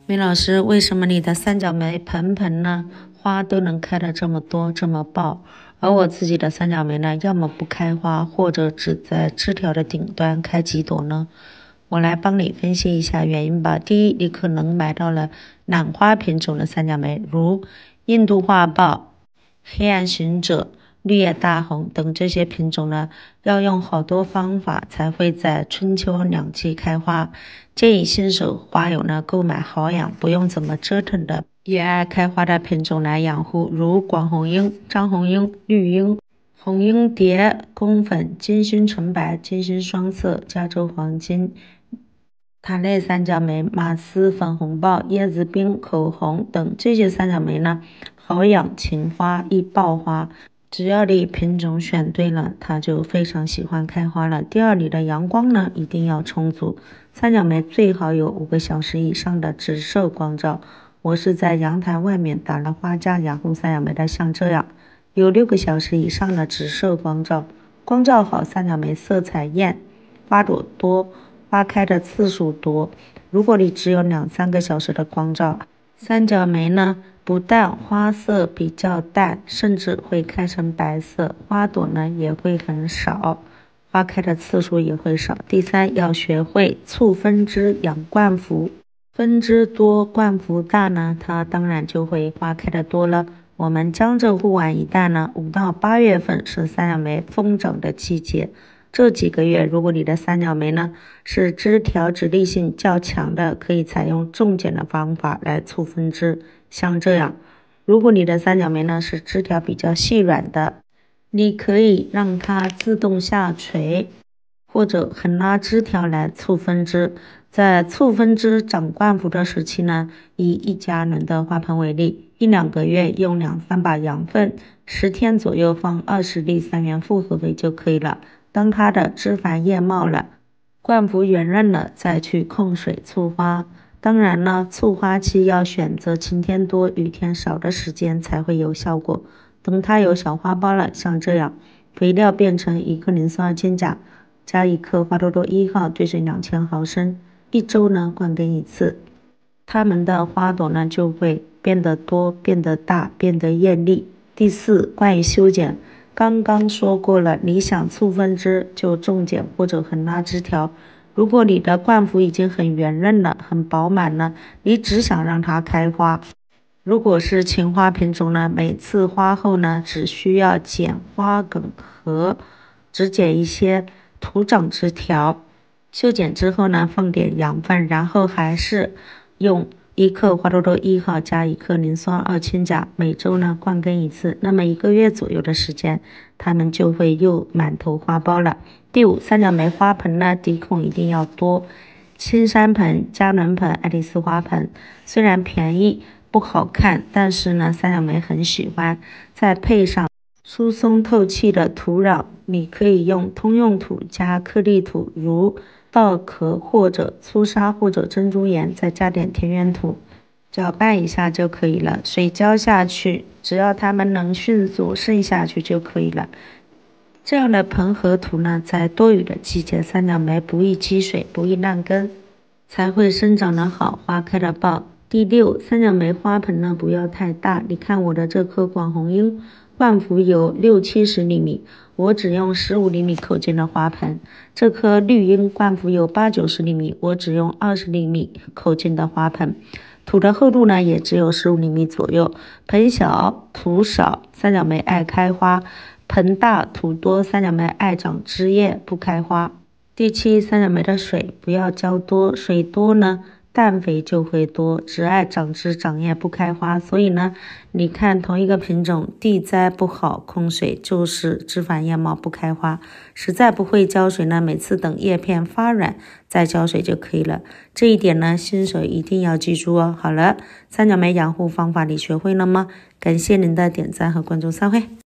梅老师，为什么你的三角梅盆盆呢花都能开得这么多这么爆，而我自己的三角梅呢，要么不开花，或者只在枝条的顶端开几朵呢？我来帮你分析一下原因吧。第一，你可能买到了懒花品种的三角梅，如印度画报、黑暗行者、绿叶大红等这些品种呢，要用好多方法才会在春秋两季开花。建议新手花友呢购买好养、不用怎么折腾的也爱开花的品种来养护，如广红樱、张红樱、绿樱、红樱蝶、宫粉、金星纯白、金星双色、加州黄金、塔内三角梅、马斯粉红豹、椰子冰、口红等这些三角梅呢，好养、勤花、易爆花。只要你品种选对了，它就非常喜欢开花了。第二，你的阳光呢一定要充足，三角梅最好有5个小时以上的直射光照。我是在阳台外面打了花架养护三角梅的，像这样有6个小时以上的直射光照，光照好，三角梅色彩艳，花朵多，花开的次数多。如果你只有2-3个小时的光照，三角梅呢不但花色比较淡，甚至会开成白色，花朵呢也会很少，花开的次数也会少。第三，要学会促分枝养冠幅，分枝多冠幅大呢，它当然就会花开的多了。我们江浙沪皖一带呢，5到8月份是三角梅疯长的季节。这几个月，如果你的三角梅呢是枝条直立性较强的，可以采用种剪的方法来促分枝，像这样。如果你的三角梅呢是枝条比较细软的，你可以让它自动下垂，或者横拉枝条来促分枝。在促分枝长冠幅的时期呢，以1加仑的花盆为例，1-2个月用2-3把羊粪，10天左右放20粒3元复合肥就可以了。当它的枝繁叶茂了，冠幅圆润了，再去控水促花。当然呢，促花期要选择晴天多、雨天少的时间才会有效果。等它有小花苞了，像这样，肥料变成1克磷酸2千钾，加1克花多多1号，兑水2000毫升，1周呢灌根1次。它们的花朵呢就会变得多、变得大、变得艳丽。第四，关于修剪。刚刚说过了，你想促分枝就种剪或者横拉枝条。如果你的冠幅已经很圆润了、很饱满了，你只想让它开花。如果是勤花品种呢，每次花后呢，只需要剪花梗和只剪一些徒长枝条。修剪之后呢，放点养分，然后还是用1克花多多1号加1克磷酸2千钾，每周呢灌根1次。那么1个月左右的时间，它们就会又满头花苞了。第五，三角梅花盆呢，底孔一定要多。青山盆、加仑盆、爱丽丝花盆虽然便宜不好看，但是呢，三角梅很喜欢。再配上疏松透气的土壤，你可以用通用土加颗粒土，如稻壳或者粗沙或者珍珠岩，再加点田园土，搅拌一下就可以了。水浇下去，只要它们能迅速渗下去就可以了。这样的盆和土呢，在多雨的季节，三角梅不易积水，不易烂根，才会生长得好，花开得爆。第六，三角梅花盆呢不要太大。你看我的这棵广红樱，冠幅有60-70厘米，我只用15厘米口径的花盆。这棵绿樱冠幅有80-90厘米，我只用20厘米口径的花盆。土的厚度呢也只有15厘米左右。盆小土少，三角梅爱开花；盆大土多，三角梅爱长枝叶不开花。第七，三角梅的水不要浇多，水多呢氮肥就会多，只爱长枝长叶不开花。所以呢，你看同一个品种，地栽不好，控水就是枝繁叶茂不开花。实在不会浇水呢，每次等叶片发软再浇水就可以了。这一点呢，新手一定要记住哦。好了，三角梅养护方法你学会了吗？感谢您的点赞和关注，散会。